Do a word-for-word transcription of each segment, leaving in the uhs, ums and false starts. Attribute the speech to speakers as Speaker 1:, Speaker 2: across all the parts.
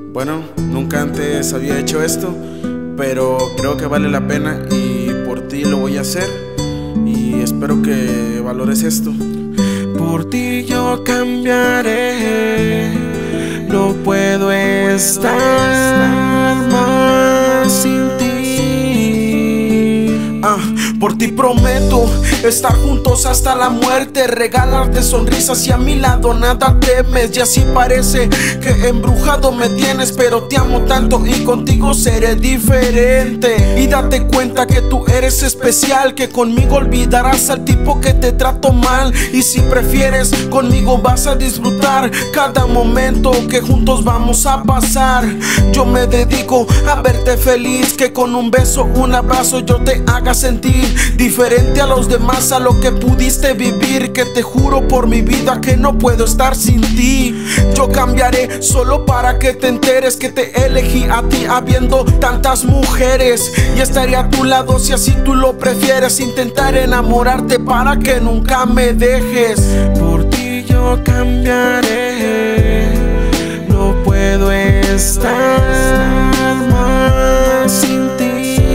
Speaker 1: Bueno, nunca antes había hecho esto, pero creo que vale la pena y por ti lo voy a hacer y espero que valores esto. Por ti yo cambiaré, no puedo estar más sin ti. Ah, por ti prometo estar juntos hasta la muerte, regalarte sonrisas y a mi lado nada temes. Y así parece que embrujado me tienes, pero te amo tanto y contigo seré diferente. Y date cuenta que tú eres especial, que conmigo olvidarás al tipo que te trató mal. Y si prefieres, conmigo vas a disfrutar cada momento que juntos vamos a pasar. Yo me dedico a verte feliz, que con un beso, un abrazo yo te haga sentir diferente a los demás, a lo que pudiste vivir. Que te juro por mi vida que no puedo estar sin ti. Yo cambiaré solo para que te enteres que te elegí a ti habiendo tantas mujeres, y estaré a tu lado si así tú lo prefieres. Intentaré enamorarte para que nunca me dejes. Por ti yo cambiaré, no puedo estar más sin ti.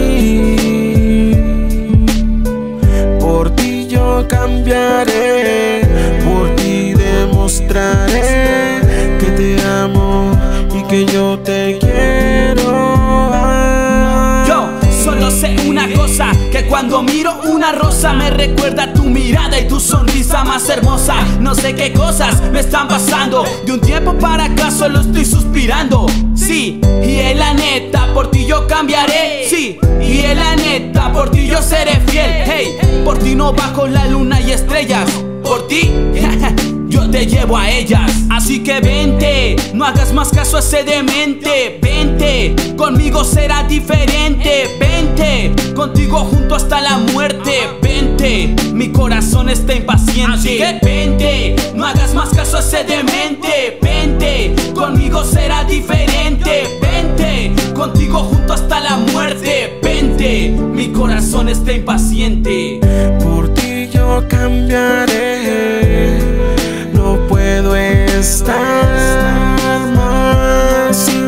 Speaker 1: Por ti yo cambiaré, por ti demostraré que te amo y que yo te quiero.
Speaker 2: Yo solo sé una cosa, que cuando miro una rosa me recuerda tu mirada y tu sonrisa más hermosa. No sé qué cosas me están pasando, de un tiempo para acá solo estoy suspirando. Sí, y en la neta por ti yo cambiaré. Sí, y en la neta por ti yo seré fiel. Hey, por ti no bajo la luna y estrellas, por ti yo te llevo a ellas. Así que vente, no hagas más caso a ese demente. Vente, conmigo será diferente. Vente, contigo junto hasta la muerte. Vente, mi corazón está impaciente. Así que vente, no hagas más caso a ese demente. Vente, conmigo será diferente. Vente, contigo junto hasta la muerte. Vente, mi corazón está impaciente.
Speaker 1: Por ti yo cambiaré, no puedo estar más sin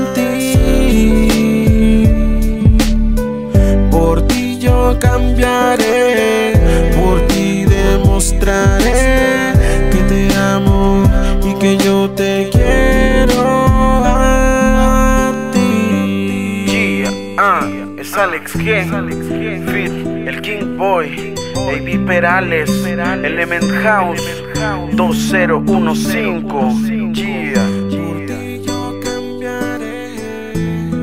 Speaker 1: ti. Por ti yo cambiaré, por ti demostraré que te amo y que yo te quiero a ti.
Speaker 3: Yeah, ah, es Alex G, Fit, el King Boy, Baby Perales, Element House dos cero uno cinco. Yeah.
Speaker 1: Por ti yo cambiaré.